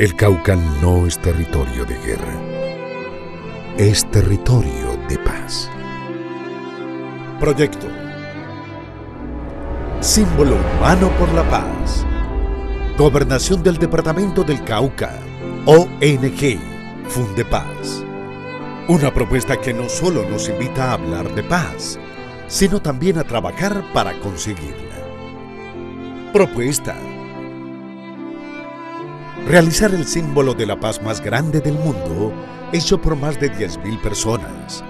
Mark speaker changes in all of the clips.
Speaker 1: El Cauca no es territorio de guerra, es territorio de paz.
Speaker 2: Proyecto Símbolo Humano por la Paz. Gobernación del Departamento del Cauca. ONG Fundepaz. Una propuesta que no solo nos invita a hablar de paz, sino también a trabajar para conseguirla. Propuesta: realizar el símbolo de la paz más grande del mundo, hecho por más de 10.000 personas,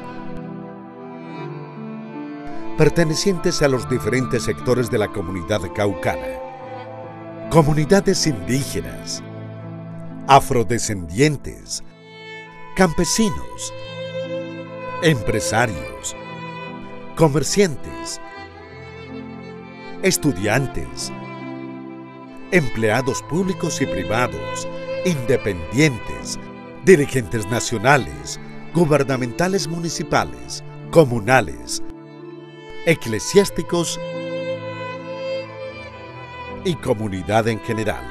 Speaker 2: pertenecientes a los diferentes sectores de la comunidad caucana, comunidades indígenas, afrodescendientes, campesinos, empresarios, comerciantes, estudiantes, empleados públicos y privados, independientes, dirigentes nacionales, gubernamentales municipales, comunales, eclesiásticos y comunidad en general.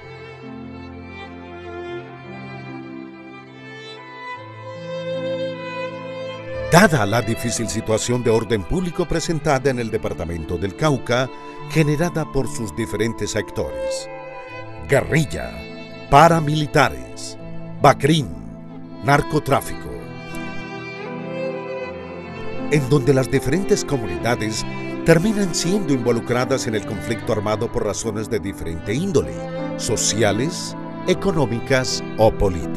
Speaker 2: Dada la difícil situación de orden público presentada en el departamento del Cauca, generada por sus diferentes actores: guerrilla, paramilitares, BACRIM, narcotráfico, en donde las diferentes comunidades terminan siendo involucradas en el conflicto armado por razones de diferente índole, sociales, económicas o políticas.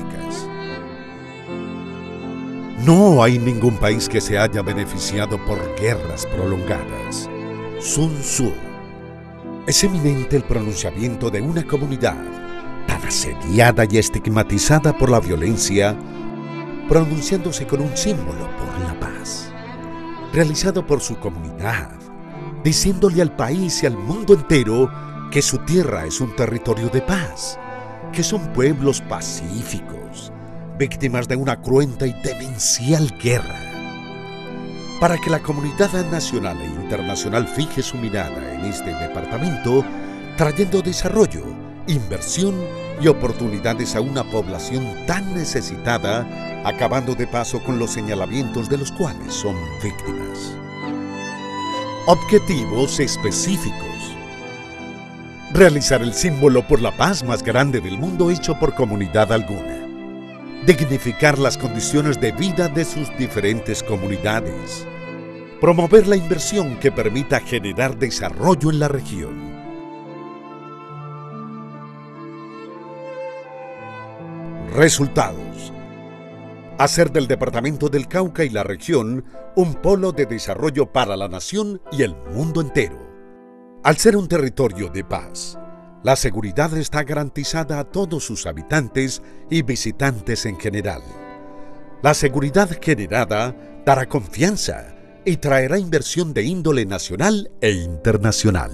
Speaker 2: No hay ningún país que se haya beneficiado por guerras prolongadas. Sun Tzu. Es eminente el pronunciamiento de una comunidad tan asediada y estigmatizada por la violencia, pronunciándose con un símbolo por la paz, realizado por su comunidad, diciéndole al país y al mundo entero que su tierra es un territorio de paz, que son pueblos pacíficos, víctimas de una cruenta y demencial guerra. Para que la comunidad nacional e internacional fije su mirada en este departamento, trayendo desarrollo, inversión y oportunidades a una población tan necesitada, acabando de paso con los señalamientos de los cuales son víctimas. Objetivos específicos: realizar el símbolo por la paz más grande del mundo hecho por comunidad alguna. Dignificar las condiciones de vida de sus diferentes comunidades. Promover la inversión que permita generar desarrollo en la región. Resultados: hacer del departamento del Cauca y la región un polo de desarrollo para la nación y el mundo entero. Al ser un territorio de paz, la seguridad está garantizada a todos sus habitantes y visitantes en general. La seguridad generada dará confianza y traerá inversión de índole nacional e internacional.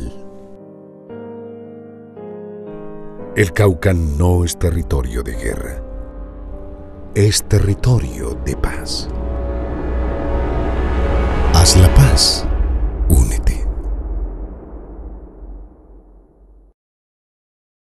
Speaker 1: El Cauca no es territorio de guerra, es territorio de paz. Haz la paz